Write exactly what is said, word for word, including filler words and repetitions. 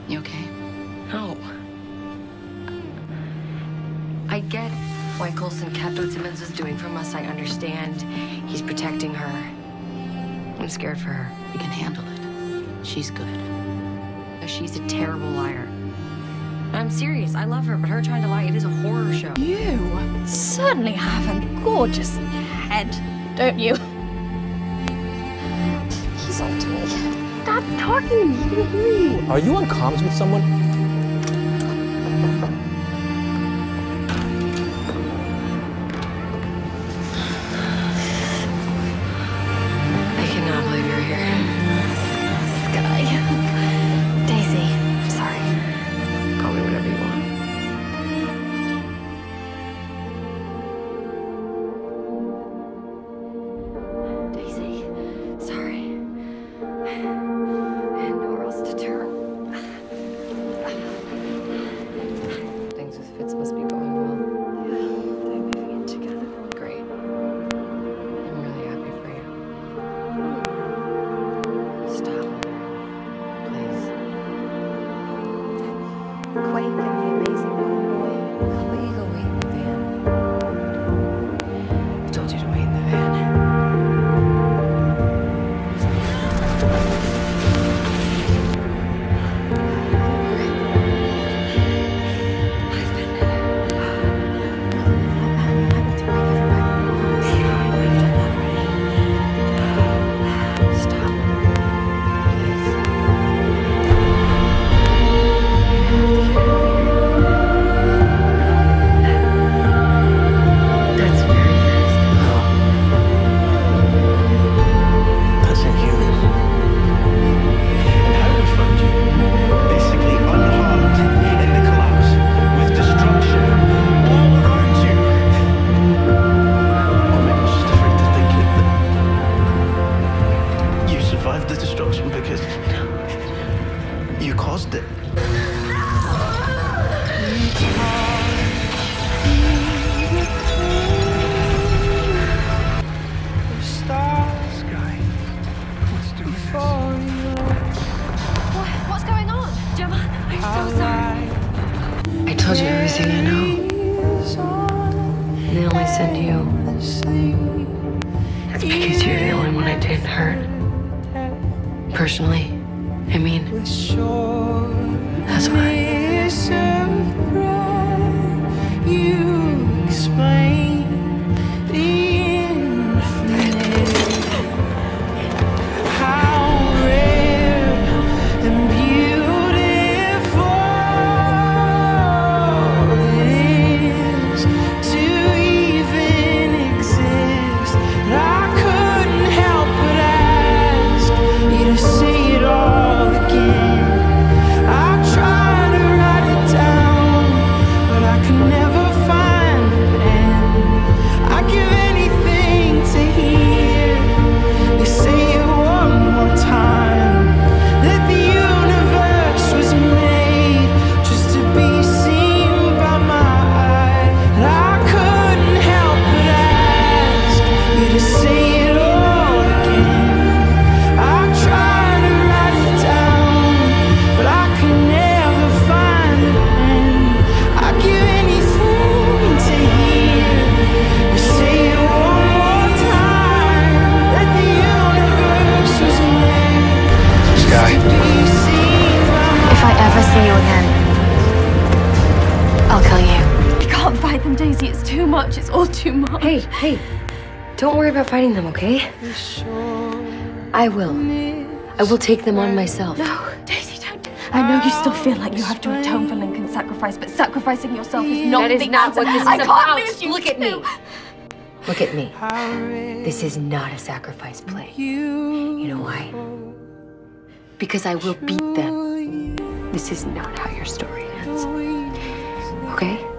You okay? No. I get why Coulson kept what Simmons was doing from us. I understand. He's protecting her. I'm scared for her. You can handle it. She's good. She's a terrible liar. I'm serious. I love her, but her trying to lie, it is a horror show. You certainly have a gorgeous head, don't you? He's on to me. Stop talking to me. He can hear you. Are you on comms with someone? I cannot believe you're here. Sky. Daisy, I'm sorry. Call me whatever you want. Daisy, sorry. I had nowhere else to turn. Things with Fitz must be going well. Yeah, they're moving in together. Great. I'm really happy for you. Stop. Please. Quake and the amazing boy. How about you go wait in the van? I told you to wait in the van. Stop. Please. That's very fast. That's inhuman. And how we found you? Basically unharmed in the collapse, with destruction all around you. Or maybe I was just afraid to think it, that you survived the destruction because you caused it. Sky, let's do this. What? What's going on? Gemma, I'm so sorry. I told you everything I know. And they only send you. That's because you're the only one I didn't hurt. Personally, I mean, that's why. You explain the infinite, how rare and beautiful it is to even exist. I couldn't help but ask you to say it all again. I tried to write it down, but I could never find the pen. I give anything to hear you say it one more time, that the universe was made just to be seen by my eye. And I couldn't help but ask you to say it all again. I tried to write it down, but I could never find the pen. I give anything to hear you say it one more time, that the universe was made Sky. to be seen by my If I ever see you again, I'll kill you. You can't fight them, Daisy. It's too much. It's all too much. Hey, hey, don't worry about fighting them, okay? I will. I will take them on myself. No, Daisy, don't. I know you still feel like you have to atone for Lincoln's sacrifice, but sacrificing yourself is not That is the not answer. what this is I about. can't lose you Look at me. too. Look at me. This is not a sacrifice play. You know why? Because I will beat them. This is not how your story ends. Okay?